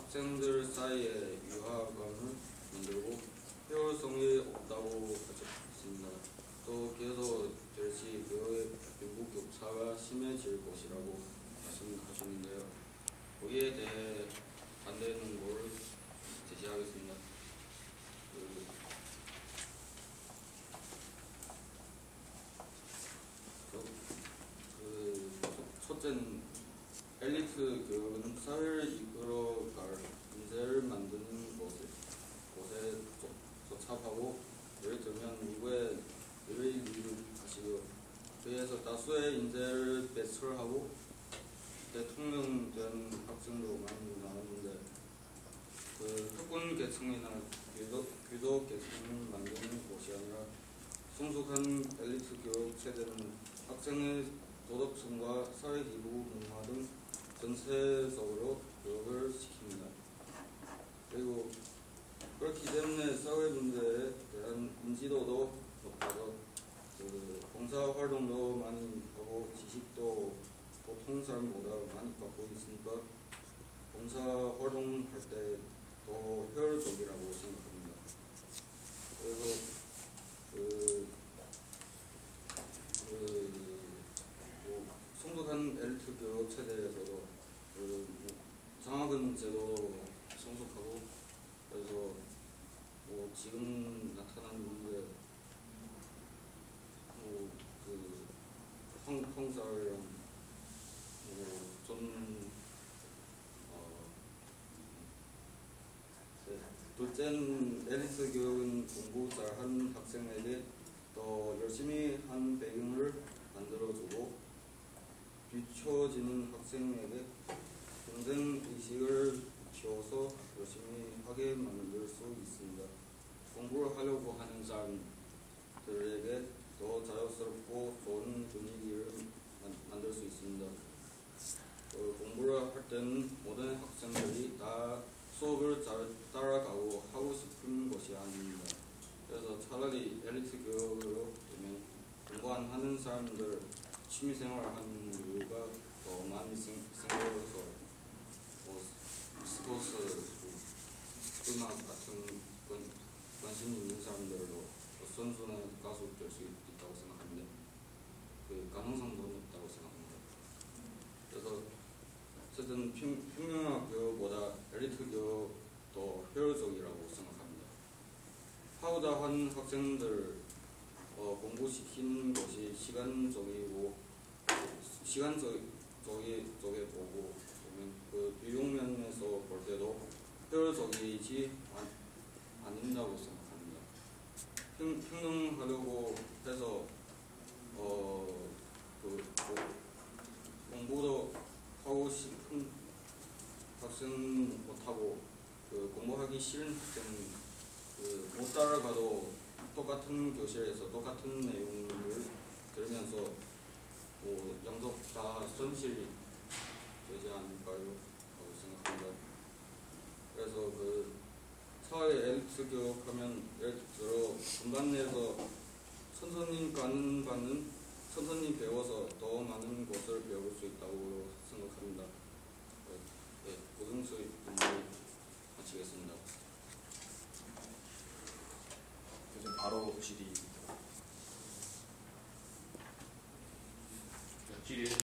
학생들 사이에 유화감을 만들고 효율성이 없다고 하셨습니다. 또 계속 될시 교육 빈부 격차가 심해질 것이라고 말씀하셨는데요. 거기에 대해 반대하는 걸 제시하겠습니다. 첫째는 엘리트 교육은 사회를 이끌어갈 인재를 만드는 곳에 적합하고, 예를 들면 미국의 의뢰를 하시고 그에서 다수의 인재를 배출하고 대통령 된 학생도 많이 나왔는데, 그 특권 계층이나 귀족 계층을 만드는 곳이 아니라 성숙한 엘리트 교육 체제는 학생의 도덕성과 사회기부 문화 등 전체적으로 교육을 시킵니다. 그리고 그렇기 때문에 사회 문제에 대한 인지도도 높아서 봉사활동도 많이 하고 지식도 보통 사람보다 많이 갖고 있으니까 봉사활동할 때 더 효율적이라고 생각합니다. 그래서 성숙한 엘리트 교육 체제에서도 장학금 제도도 성숙하고, 그래서 지금 나타난 문제, 황사랑 둘째는 엘리트 교육은 공부 잘한 학생에게 더 열심히 한 배경을 만들어주고, 뒤처지는 학생에게 경쟁 의식을 키워서 열심히 하게 만들 수 있습니다. 공부를 하려고 하는 사람들에게 더 자연스럽고 좋은 분위기를 만들 수 있습니다. 공부를 할 때는 모든 학생들이 다 수업을 잘 따라가고 하고 싶은 것이 아닙니다. 그래서 차라리 엘리트 교육으로 되면 공부 안 하는 사람들 취미생활을 하는 이유가 더 많이 생겨서 스포츠, 음악 같은 관심 있는 사람들로 선수나 가수 될 수 있다고 생각합니다. 그 가능성도 높다고 생각합니다. 그래서 어쨌든 평균화 교육보다 엘리트 교육 더 효율적이라고 생각합니다. 하우다한 학생들 공부시키는 것이 시간적에 보고 그 비용 면에서 볼 때도 효율적이지 않는다고 생각합니다. 평등하려고 해서 공부도 하고 싶은 학생은 못하고 공부하기 싫은 학생은 못 따라가도 똑같은 교실에서 똑같은 내용을 들으면서 양쪽 다 손실이 되지 않을까요? 라고 생각합니다. 그래서 사회 엘리트 교육하면 예를 들어 중간 내에서 선생님 가는 반은 선생님 배워서 더 많은 것을 배울 수 있다고 생각합니다. 고등수의 분을 마치겠습니다. 요즘 바로 질의